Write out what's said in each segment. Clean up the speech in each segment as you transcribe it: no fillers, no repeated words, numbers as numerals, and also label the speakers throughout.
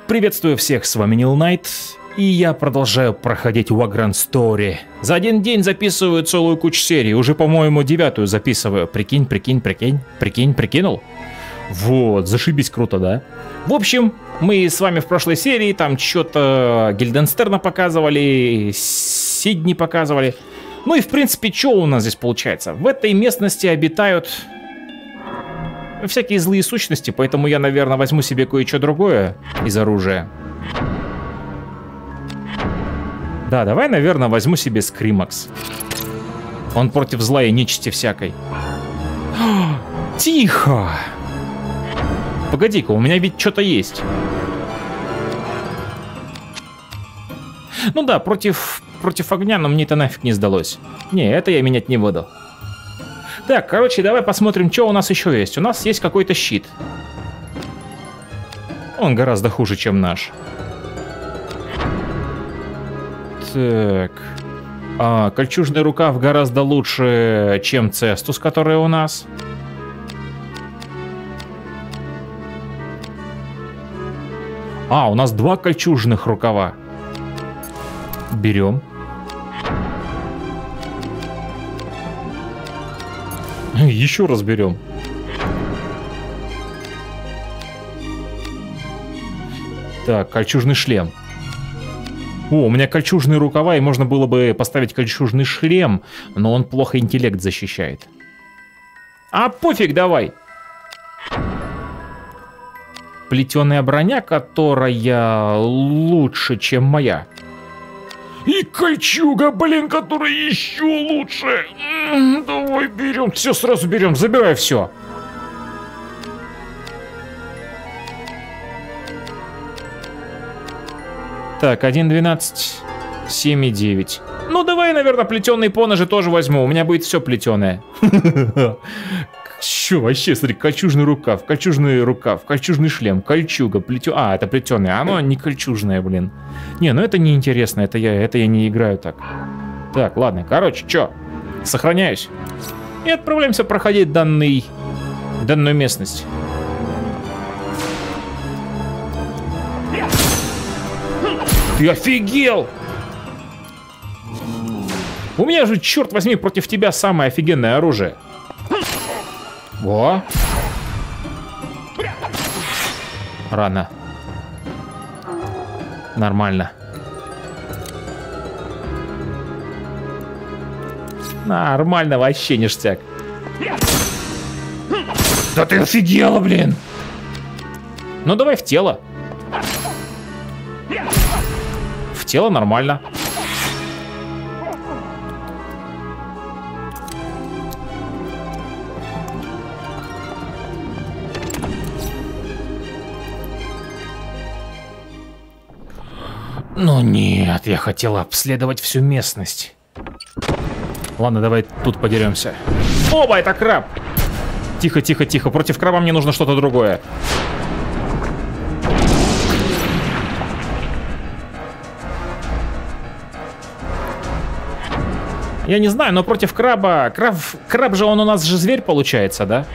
Speaker 1: Приветствую всех, с вами Нил Найт, и я продолжаю проходить Vagrant Story. За один день записываю целую кучу серий, уже, по-моему, 9-ю записываю. Прикинул? Вот, зашибись круто, да? В общем, мы с вами в прошлой серии там что-то Гильденстерна показывали, Сидни показывали. Ну и в принципе, что у нас здесь получается? В этой местности обитают всякие злые сущности, поэтому я, наверное, возьму себе кое-что другое из оружия. Да, давай, наверное, возьму себе Скримакс. Он против зла и нечисти всякой. Тихо! Погоди-ка, у меня ведь что-то есть. Ну да, против огня, но мне это нафиг не сдалось. Не, это я менять не буду. Так, короче, давай посмотрим, что у нас еще есть. У нас есть какой-то щит. Он гораздо хуже, чем наш. Так. Кольчужный рукав гораздо лучше, чем Цестус, который у нас. У нас 2 кольчужных рукава. Берем. Еще раз берем. Так, кольчужный шлем. У меня кольчужные рукава, и можно было бы поставить кольчужный шлем, но он плохо интеллект защищает. Пофиг, давай. Плетеная броня, которая лучше, чем моя. И кольчуга, блин, которая еще лучше. Давай берем, все сразу берем, забирай все. Так, 1.12, 7.9. Ну, давай, наверное, плетеные поножи тоже возьму. У меня будет все плетеное. Че, вообще, смотри, кольчужный рукав, кольчужный шлем, кольчуга, это плетеное, оно не кольчужное, блин. Не, ну это неинтересно, это я не играю так. Так, ладно, короче, чё, сохраняюсь. И отправляемся проходить данную местность. Ты офигел! У меня же, черт возьми, против тебя самое офигенное оружие. О! Рано. Нормально. Нормально, вообще ништяк. Да ты офигела, блин! Ну давай в тело. В тело нормально. Ну нет, я хотел обследовать всю местность. Ладно, давай тут подеремся. Оба, это краб! Тихо, тихо, тихо. Против краба мне нужно что-то другое. Я не знаю, но против краба... Краб же он у нас же зверь получается, да?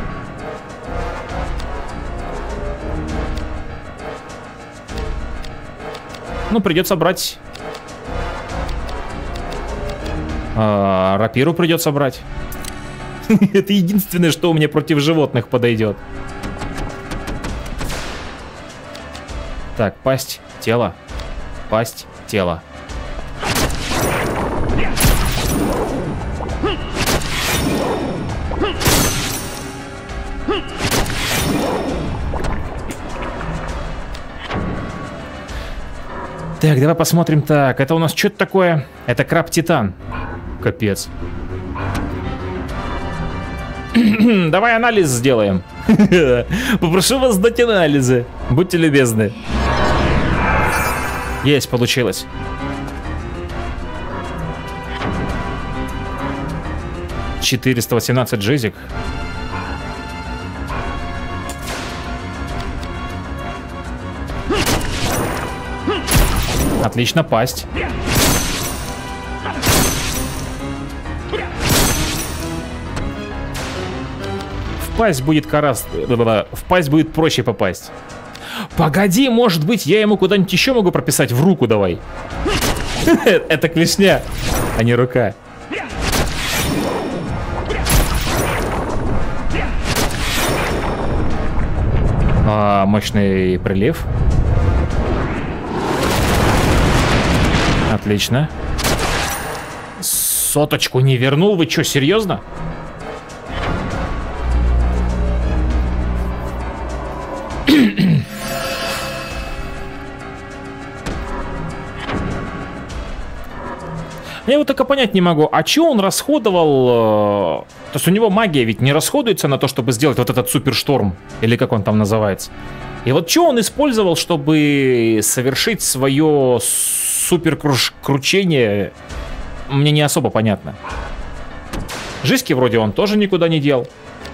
Speaker 1: Ну, придется брать. Рапиру придется брать. Это единственное, что у меня против животных подойдет. Так, пасть, тело. Пасть, тело. Так, давай посмотрим. Так, это у нас что-то такое? Это краб-титан. Капец. Давай анализ сделаем. Попрошу вас сдать анализы. Будьте любезны. Есть, получилось. $418 джизик. Отлично, пасть. В пасть будет проще попасть. Погоди, может быть, я ему куда-нибудь еще могу прописать в руку давай. Это клешня, а не рука. Мощный прилив. Отлично. Соточку не вернул? Вы что, серьезно? Я вот только понять не могу, а чё он расходовал... То есть у него магия ведь не расходуется на то, чтобы сделать вот этот супершторм, или как он там называется. И вот чё он использовал, чтобы совершить свое суперкручение, мне не особо понятно. Жизки вроде он тоже никуда не дел.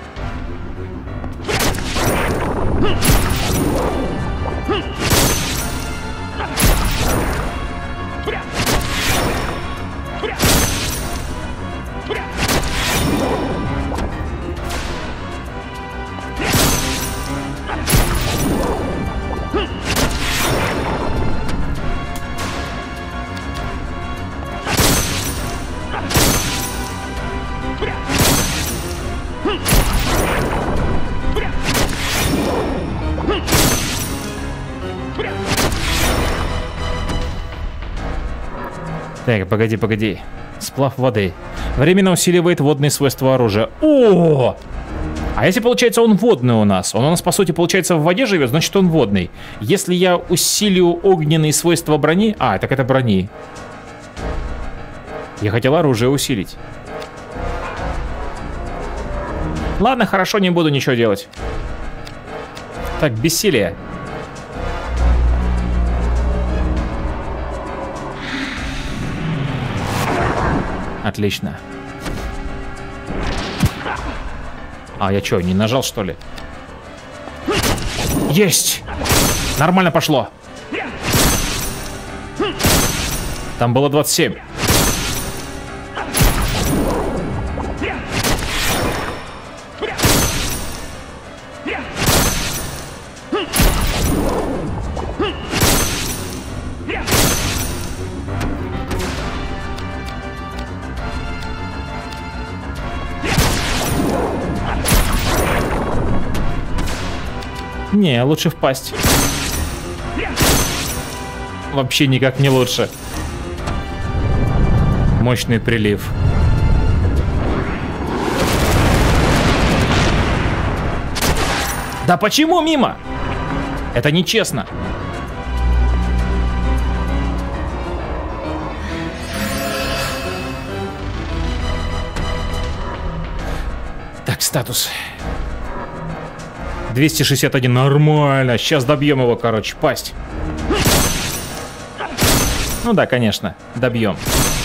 Speaker 1: Так, погоди. Сплав воды. Временно усиливает водные свойства оружия. О! А если, получается, он водный у нас? Он у нас, по сути, получается, в воде живет, значит, он водный. Если я усилю огненные свойства брони... А, так это брони. Я хотел оружие усилить. Ладно, хорошо, не буду ничего делать. Так, бессилие. Отлично. А, я что, не нажал, что ли? Есть! Нормально пошло. Там было 27. Не, лучше впасть. Вообще никак не лучше. Мощный прилив. Да почему мимо? Это нечестно. Так, статус. 261, нормально. Сейчас добьем его, короче, пасть. Ну да, конечно, добьем.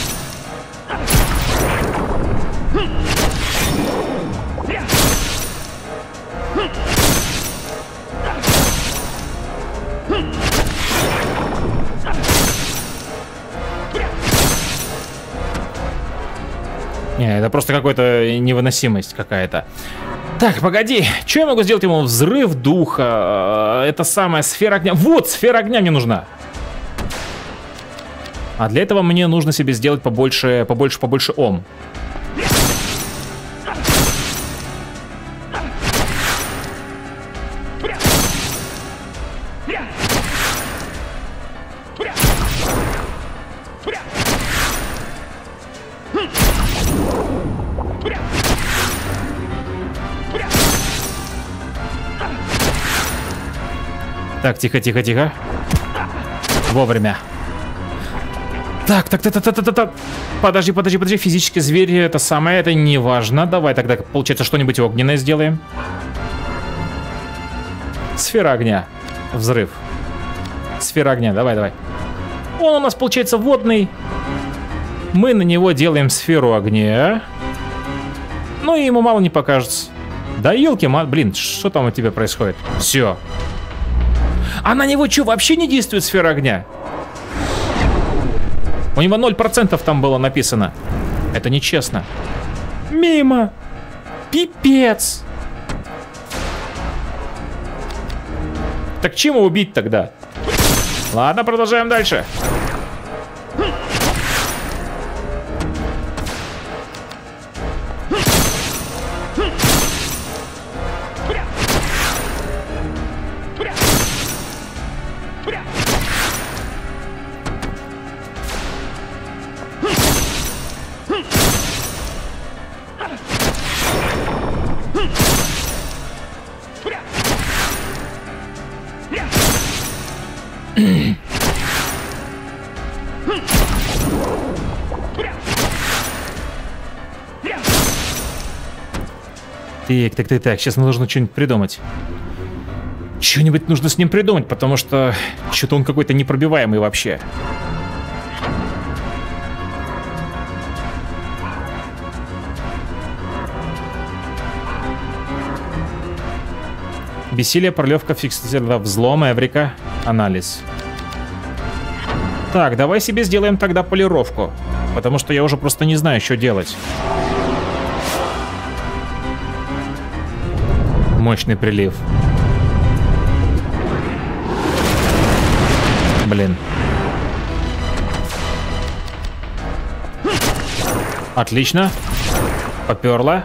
Speaker 1: Не, это просто какая-то невыносимость какая-то. Так, погоди, что я могу сделать ему? Взрыв духа, это самая сфера огня. Вот, сфера огня мне нужна. А для этого мне нужно себе сделать побольше ом. Так, тихо. Вовремя. Так. Подожди. Физические звери, это самое, это не важно. Давай тогда, получается, что-нибудь огненное сделаем. Сфера огня. Взрыв. Сфера огня, давай. Он у нас, получается, водный. Мы на него делаем сферу огня. Ну и ему мало не покажется. Да елки, блин, что там у тебя происходит? Все. А на него что, вообще не действует сфера огня? У него 0% там было написано. Это нечестно. Мимо. Пипец. Так чем его убить тогда? Ладно, продолжаем дальше. Так, сейчас нужно что-нибудь придумать. Что-нибудь нужно с ним придумать, потому что что-то он какой-то непробиваемый вообще. Бессилие, пролевка, фиксация, взлом, эврика, анализ. Так, давай себе сделаем тогда полировку, потому что я уже просто не знаю, что делать. Мощный прилив. Блин. Отлично. Попёрло.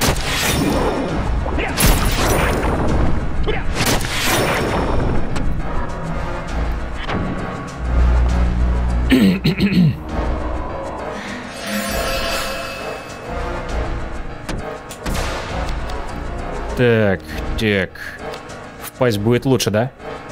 Speaker 1: Так. Впасть будет лучше, да?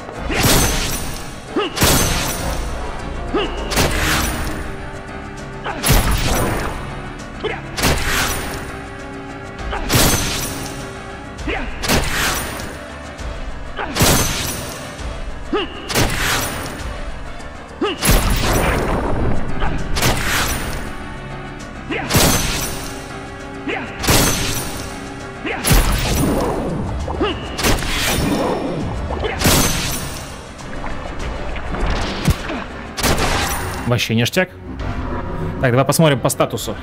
Speaker 1: Вообще ништяк. Так, давай посмотрим по статусу.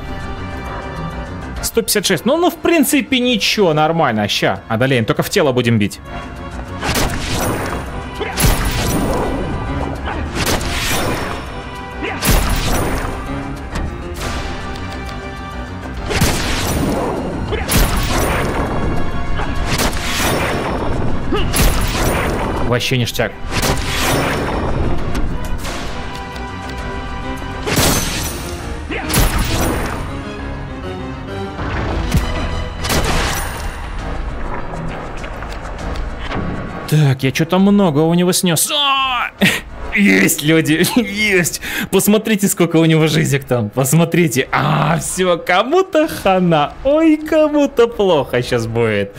Speaker 1: 156. Ну, в принципе, ничего, нормально. Ща, одолеем. Только в тело будем бить. Вообще ништяк. Так, я что-то много у него снес. Есть, люди, есть. Посмотрите, сколько у него жизнек там. Посмотрите. Все, кому-то хана. Ой, кому-то плохо сейчас будет.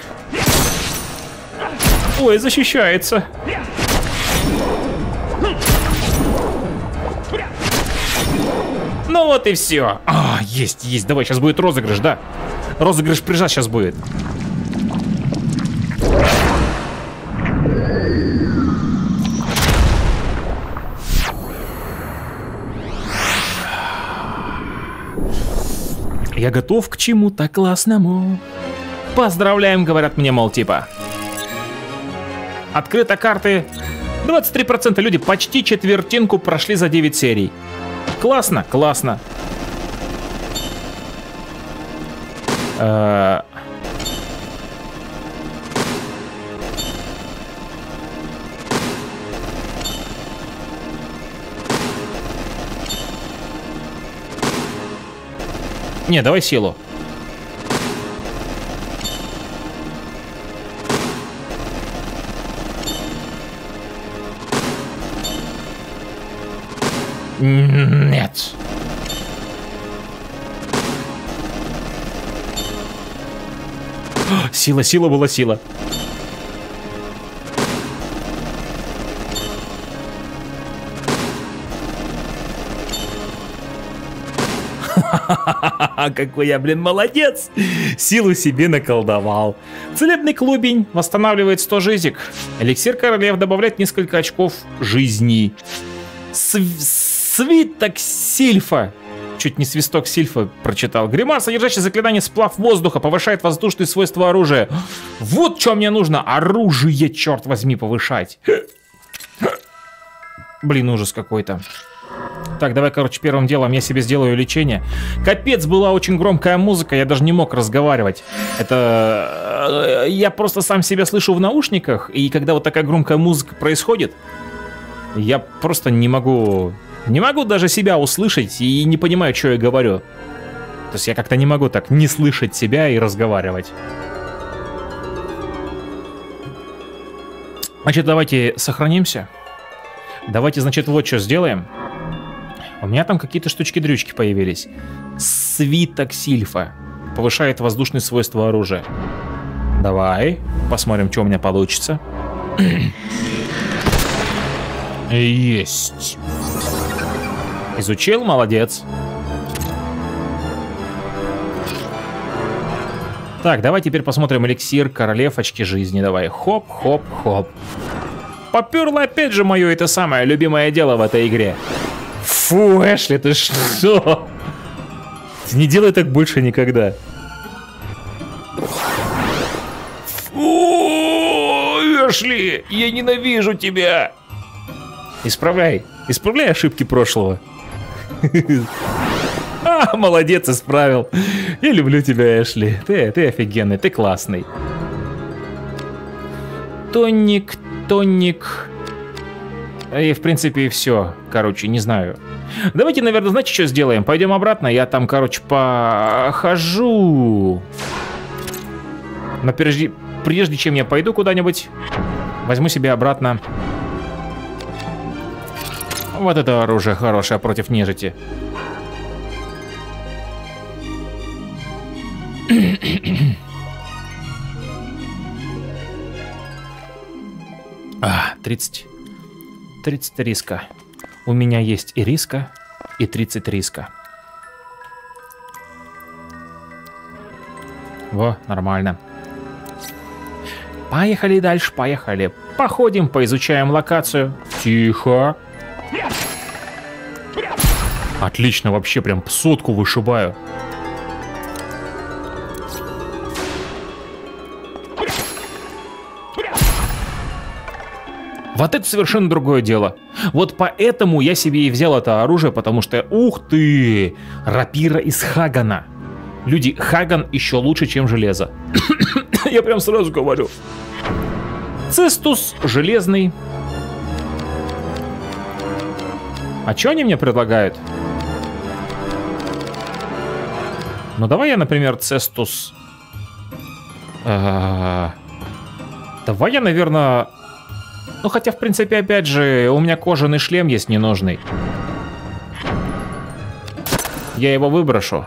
Speaker 1: Ой, защищается. Ну вот и все. Есть. Давай, сейчас будет розыгрыш, да? Розыгрыш прижа сейчас будет. Я готов к чему-то классному. Поздравляем, говорят мне, мол, типа. Открыто карты. 23% люди почти четвертинку прошли за 9 серий. Классно, классно. Не, давай силу. Нет. Сила была сила. Какой я, блин, молодец! Силу себе наколдовал. Целебный клубень восстанавливает 100 жизнек. Эликсир королев добавляет несколько очков жизни. Свиток сильфа. Чуть не свисток Сильфа прочитал. Гримар, содержащий заклинание сплав воздуха, повышает воздушные свойства оружия. Вот что мне нужно. Оружие, черт возьми, повышать. Блин, ужас какой-то. Так, давай, короче, первым делом я себе сделаю лечение. Капец, была очень громкая музыка, я даже не мог разговаривать. Это... Я просто сам себя слышу в наушниках, и когда вот такая громкая музыка происходит, я просто не могу... Не могу даже себя услышать и не понимаю, что я говорю. То есть я как-то не могу так не слышать себя и разговаривать. Значит, давайте сохранимся. Давайте, значит, вот что сделаем. У меня там какие-то штучки-дрючки появились. Свиток Сильфа. Повышает воздушные свойства оружия. Давай, посмотрим, что у меня получится. Есть. Изучил, молодец. Так, давай теперь посмотрим эликсир королев очки жизни. Давай, хоп, хоп, хоп. Поперло опять же мое это самое любимое дело в этой игре. Фу, Эшли, ты что? Не делай так больше никогда. Фу, Эшли, я ненавижу тебя. Исправляй ошибки прошлого. А, молодец, исправил. Я люблю тебя, Эшли. Ты офигенный, ты классный. Тоник. И, в принципе, и все. Короче, не знаю. Давайте, наверное, знаете, что сделаем? Пойдем обратно, я там, короче, похожу. Но прежде чем я пойду куда-нибудь, возьму себе обратно вот это оружие хорошее против нежити. 30 риска. У меня есть и риска, и 30 риска. Во, нормально. Поехали дальше, поехали. Походим, поизучаем локацию. Тихо. Отлично, вообще прям сотку вышибаю. Вот это совершенно другое дело. Вот поэтому я себе и взял это оружие, потому что, ух ты, рапира из Хагана. Люди, Хаган еще лучше, чем железо. Я прям сразу говорю. Цестус железный. А что они мне предлагают? Ну давай я, например, Цестус. Давай я, наверное... Ну, хотя, в принципе, опять же, у меня кожаный шлем есть ненужный. Я его выброшу.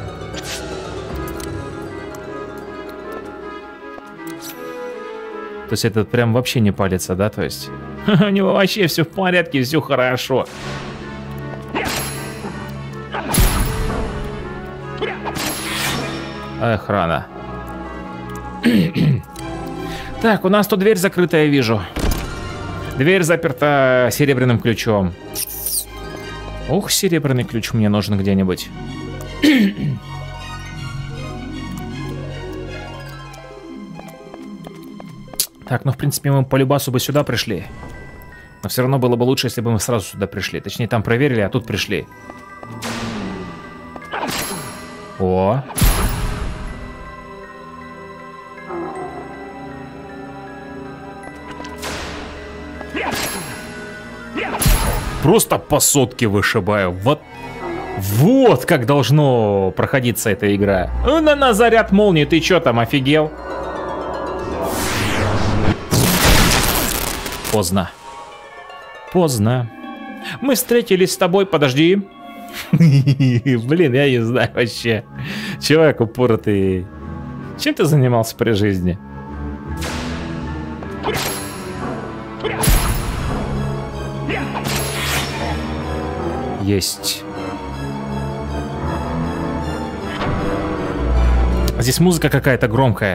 Speaker 1: То есть этот прям вообще не палится, да? То есть у него вообще все в порядке, все хорошо. Эх, рано. Так, у нас тут дверь закрытая, вижу. Дверь заперта серебряным ключом. Ух, серебряный ключ мне нужен где-нибудь. Так, ну в принципе мы по любасу бы сюда пришли. Но все равно было бы лучше, если бы мы сразу сюда пришли. Точнее, там проверили, а тут пришли. О! Просто по сотке вышибаю. Вот как должно проходиться эта игра. На заряд молнии, ты чё там, офигел? Поздно. Поздно. Мы встретились с тобой, подожди. Блин, я не знаю вообще. Человек упоротый. Чем ты занимался при жизни? Есть. Здесь музыка какая-то громкая.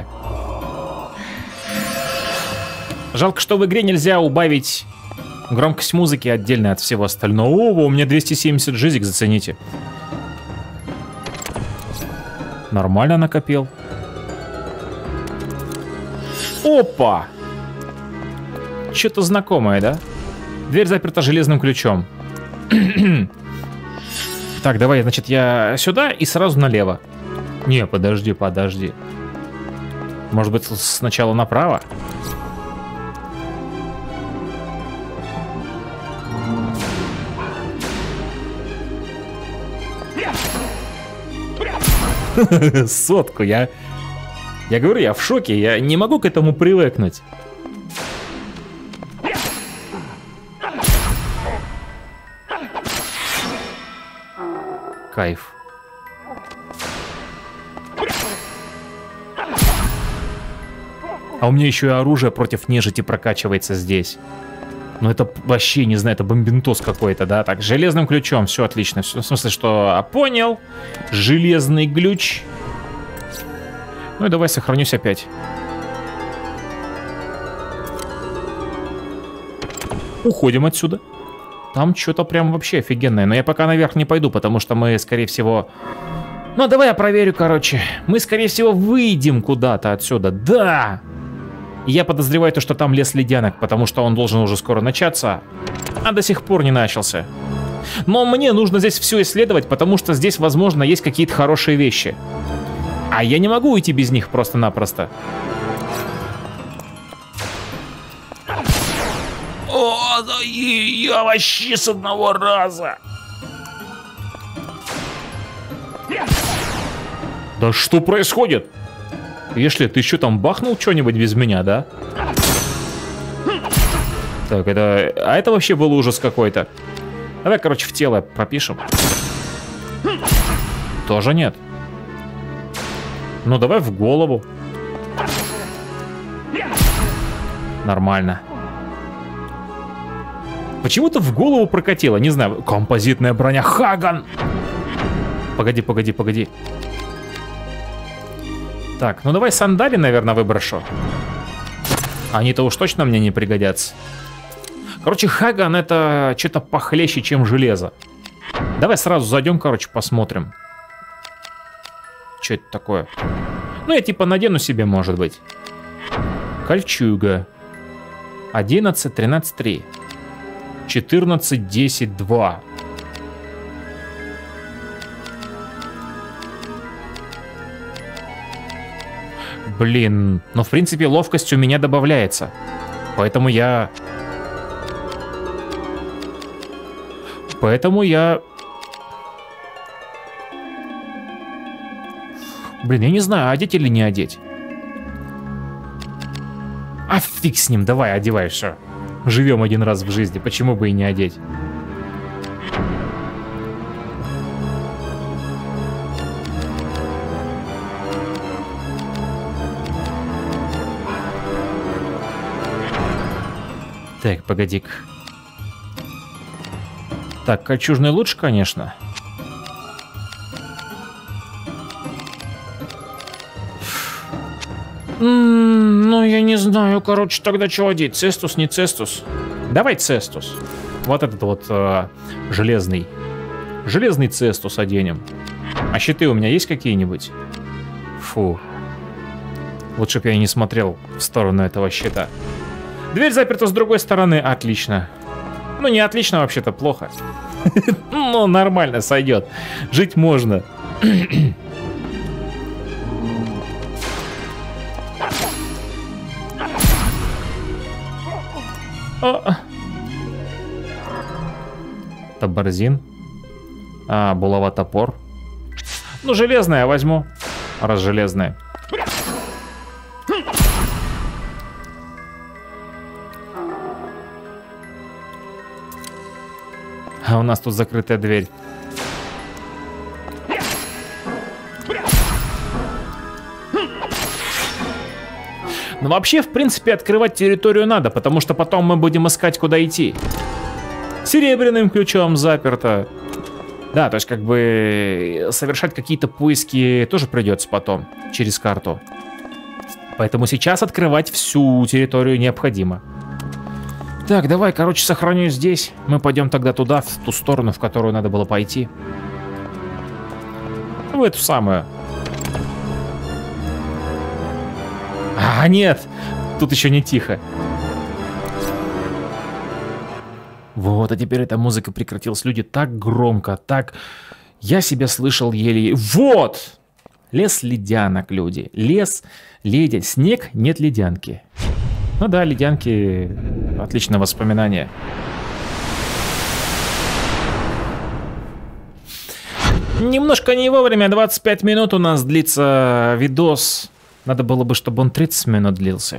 Speaker 1: Жалко, что в игре нельзя убавить громкость музыки отдельно от всего остального. О, у меня 270 жизней, зацените. Нормально накопил. Опа! Что-то знакомое, да? Дверь заперта железным ключом. Так, давай, значит, я сюда и сразу налево. Не, подожди, подожди. Может быть, сначала направо? Сотку, я говорю, я в шоке, я не могу к этому привыкнуть. Кайф. А у меня еще и оружие против нежити прокачивается здесь. Ну это вообще, не знаю, это бомбинтос какой-то, да? Так, железным ключом, все отлично. В смысле, что понял. Железный ключ. Ну и давай сохранюсь опять. Уходим отсюда. Там что-то прям вообще офигенное. Но я пока наверх не пойду, потому что мы, скорее всего... Ну, давай я проверю, короче. Мы, скорее всего, выйдем куда-то отсюда. Да! Я подозреваю то, что там лес ледянок, потому что он должен уже скоро начаться, а до сих пор не начался. Но мне нужно здесь все исследовать, потому что здесь, возможно, есть какие-то хорошие вещи. А я не могу уйти без них просто-напросто. О, да я вообще с одного раза. Да что происходит? Эшли, ты еще там бахнул что-нибудь без меня, да? Так, это... А это вообще был ужас какой-то. Давай, короче, в тело пропишем. Тоже нет. Ну, давай в голову. Нормально. Почему-то в голову прокатило, не знаю. Композитная броня Хаган! Погоди, погоди, погоди. Так, ну давай сандали, наверное, выброшу. Они-то уж точно мне не пригодятся. Короче, Хаган это что-то похлеще, чем железо. Давай сразу зайдем, короче, посмотрим. Что это такое? Ну, я типа надену себе, может быть. Кольчуга. 11, 13, 3. 14, 10, 2. Блин, но в принципе ловкость у меня добавляется. Поэтому я... Блин, я не знаю, одеть или не одеть. А фиг с ним, давай, одевай, все. Живем один раз в жизни, почему бы и не одеть? Так, погоди-ка. Так, кольчужный лучше, конечно. Ну, я не знаю, короче, тогда что одеть? Цестус, не цестус? Давай цестус. Вот этот вот железный. Железный цестус оденем. А щиты у меня есть какие-нибудь? Фу. Лучше бы я не смотрел в сторону этого щита. Дверь заперта с другой стороны. Отлично. Ну, не отлично, вообще-то, плохо. Ну, нормально, сойдет. Жить можно. Табарзин. А, булава топор. Ну, железное я возьму. Раз железное. А у нас тут закрытая дверь. Ну, вообще, в принципе, открывать территорию надо, потому что потом мы будем искать, куда идти. Серебряным ключом заперто. Да, то есть, как бы, совершать какие-то поиски тоже придется потом, через карту. Поэтому сейчас открывать всю территорию необходимо. Так, давай, короче, сохраню здесь. Мы пойдем тогда туда, в ту сторону, в которую надо было пойти. В эту самую. А, нет! Тут еще не тихо. Вот, а теперь эта музыка прекратилась. Люди так громко, так... Я себя слышал еле... Вот! Лес ледянок, люди. Лес, ледя. Снег, нет ледянки. Ну да, ледянки... Отличное воспоминание. Немножко не вовремя. 25 минут у нас длится видос. Надо было бы, чтобы он 30 минут длился.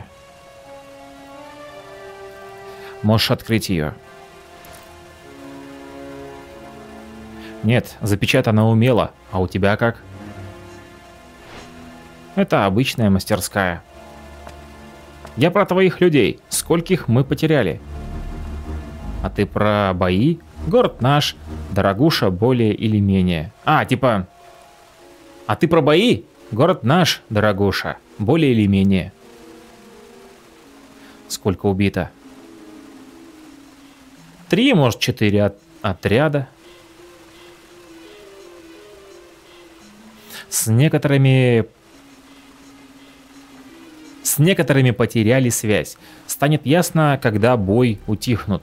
Speaker 1: Можешь открыть ее. Нет, запечатано умело. А у тебя как? Это обычная мастерская. Я про твоих людей. Скольких мы потеряли? А ты про бои? Город наш. Дорогуша более или менее. А, типа... А ты про бои? Город наш, дорогуша. Более или менее. Сколько убито? 3, может 4 отряда. С некоторыми потеряли связь. Станет ясно, когда бои утихнут.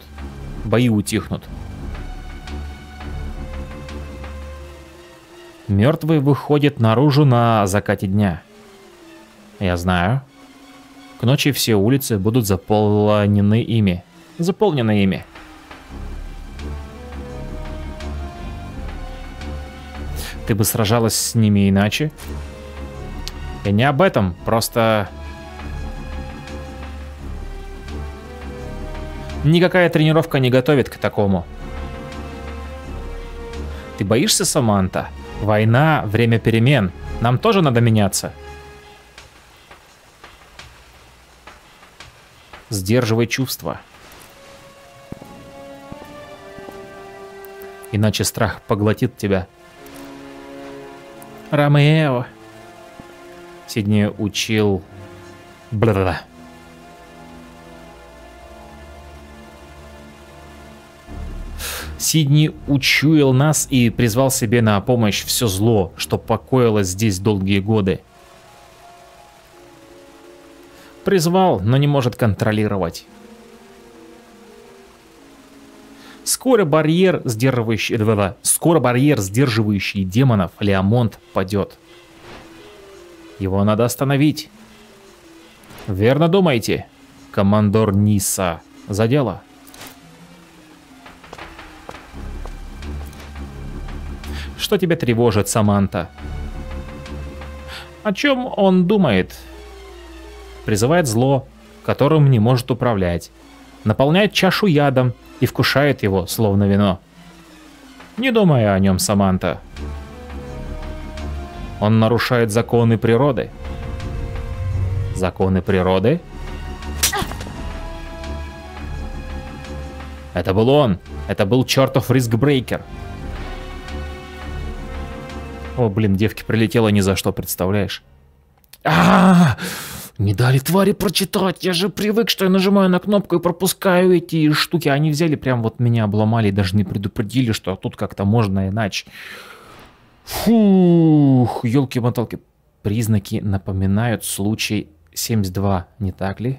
Speaker 1: Мертвые выходят наружу на закате дня. Я знаю. К ночи все улицы будут заполнены ими. Ты бы сражалась с ними иначе? Я не об этом, просто... Никакая тренировка не готовит к такому. Ты боишься, Саманта? Война, время перемен. Нам тоже надо меняться. Сдерживай чувства. Иначе страх поглотит тебя. Ромео. Сидни учил... Бла-бла-бла. Сидни учуял нас и призвал себе на помощь все зло, что покоилось здесь долгие годы. Призвал, но не может контролировать. Скоро барьер, сдерживающий демонов, Леомонт, падет. Его надо остановить. Верно думаете, командор Ниса? За дело. Что тебя тревожит, Саманта? О чем он думает? Призывает зло, которым не может управлять. Наполняет чашу ядом и вкушает его, словно вино. Не думай о нем, Саманта. Он нарушает законы природы. Законы природы? Это был он. Это был чертов Рискбрейкер. О, блин, девке прилетело ни за что, представляешь? Не дали твари прочитать. Я же привык, что я нажимаю на кнопку и пропускаю эти штуки. Они взяли, прям вот меня обломали и даже не предупредили, что тут как-то можно иначе. Фух, елки-моталки. Признаки напоминают случай 72, не так ли?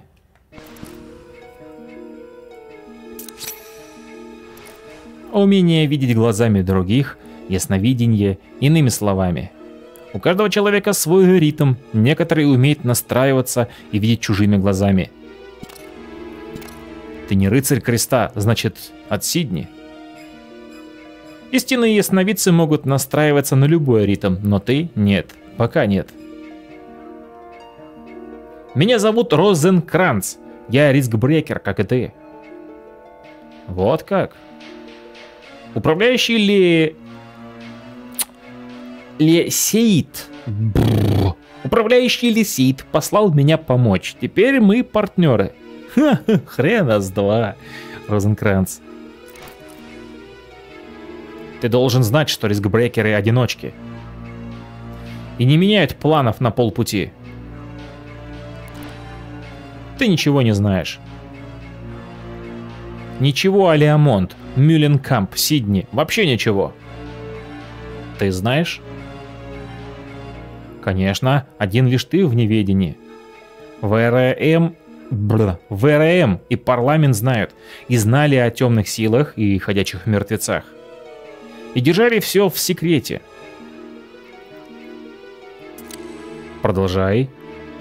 Speaker 1: Умение видеть глазами других, ясновидение, иными словами. У каждого человека свой ритм, некоторые умеют настраиваться и видеть чужими глазами. Ты не рыцарь креста, значит, от Сидни. Истинные ясновидцы могут настраиваться на любой ритм, но ты нет, пока нет. Меня зовут Розенкранц, я Рискбрейкер, как и ты. Вот как. Управляющий Лесейд. Управляющий Лесейд послал меня помочь. Теперь мы партнеры. Ха-ха, хрена с два, Розенкранц. Ты должен знать, что рискбрейкеры одиночки. И не меняют планов на полпути. Ты ничего не знаешь. Ничего о Леомонт, Мюлленкамп, Сидни. Вообще ничего. Ты знаешь? Конечно, один лишь ты в неведении. ВРМ и парламент знают, и знали о темных силах и ходячих мертвецах. И держали все в секрете. Продолжай.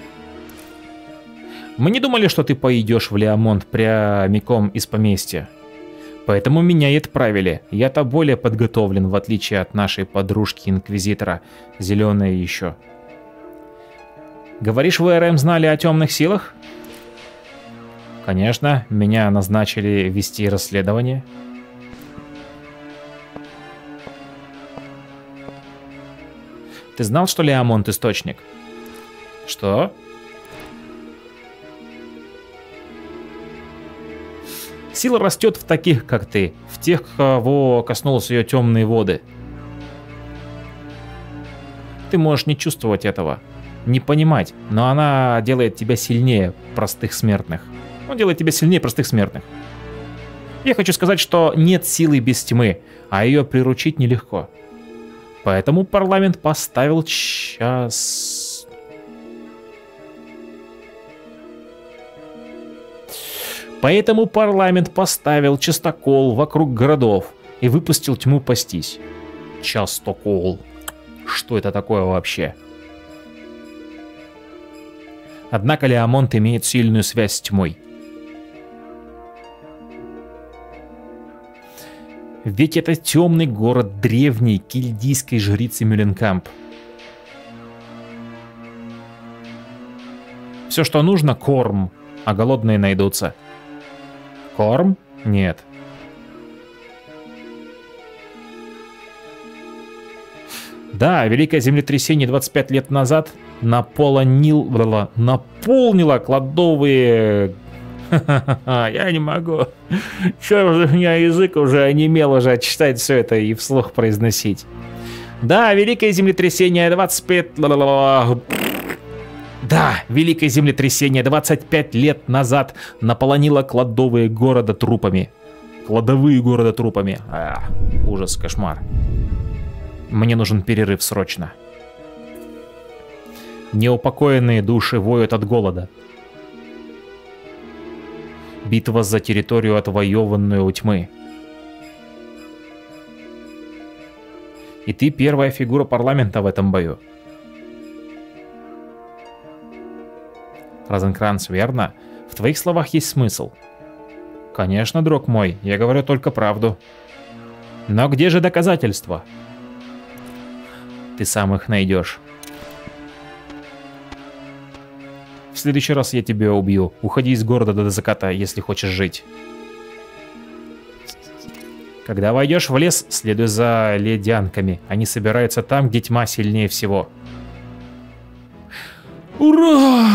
Speaker 1: Мы не думали, что ты пойдешь в Леомонт прямиком из поместья. Поэтому меня и отправили. Я-то более подготовлен, в отличие от нашей подружки-инквизитора, зеленая еще. Говоришь, ВРМ знали о темных силах? Конечно, меня назначили вести расследование. Ты знал, что Леомонт источник? Что? Сила растет в таких, как ты, в тех, кого коснулись ее темные воды. Ты можешь не чувствовать этого, не понимать, но она делает тебя сильнее простых смертных. Он делает тебя сильнее простых смертных. Я хочу сказать, что нет силы без тьмы, а ее приручить нелегко. Поэтому парламент поставил частокол вокруг городов и выпустил тьму пастись. Частокол. Что это такое вообще? Однако Леомонт имеет сильную связь с тьмой. Ведь это темный город древней кельдийской жрицы Мюленкамп. Все, что нужно, корм, а голодные найдутся. Корм? Нет. Да, великое землетрясение 25 лет назад наполнило кладовые... Я не могу. Черт, у меня язык уже онемел уже читать все это и вслух произносить. Да, великое землетрясение 25... Да, великое землетрясение 25 лет назад наполнило кладовые города трупами. Кладовые города трупами. Ужас, кошмар. Мне нужен перерыв срочно. Неупокоенные души воют от голода. Битва за территорию, отвоеванную у тьмы. И ты первая фигура парламента в этом бою. Розенкранц, верно? В твоих словах есть смысл. Конечно, друг мой, я говорю только правду. Но где же доказательства? Ты сам их найдешь. В следующий раз я тебя убью. Уходи из города до заката, если хочешь жить. Когда войдешь в лес, следуй за ледянками. Они собираются там, где тьма сильнее всего. Ура!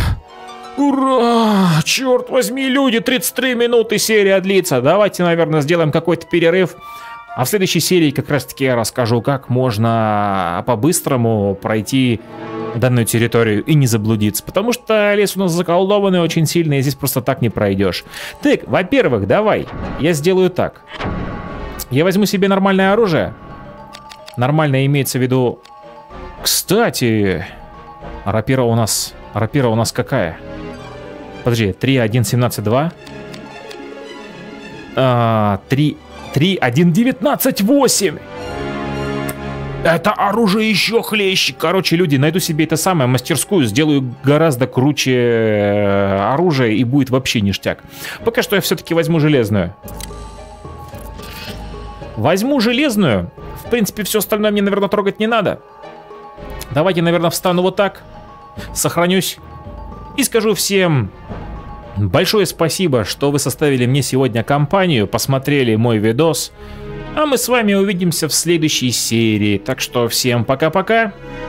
Speaker 1: Ура! Черт возьми, люди, 33 минуты серия длится. Давайте, наверное, сделаем какой-то перерыв. А в следующей серии как раз-таки я расскажу, как можно по-быстрому пройти данную территорию и не заблудиться. Потому что лес у нас заколдованный очень сильно, и здесь просто так не пройдешь. Так, во-первых, давай, я сделаю так. Я возьму себе нормальное оружие. Нормально имеется в виду... Кстати, рапира у нас какая? Подожди, 3.1.17.2. 3.1.19.8. Это оружие еще хлеще. Короче, люди, найду себе это самое, мастерскую, сделаю гораздо круче оружие, и будет вообще ништяк. Пока что я все-таки возьму железную. Возьму железную. В принципе, все остальное мне, наверное, трогать не надо. Давайте, наверное, встану вот так. Сохранюсь. И скажу всем большое спасибо, что вы составили мне сегодня компанию, посмотрели мой видос. А мы с вами увидимся в следующей серии. Так что всем пока-пока.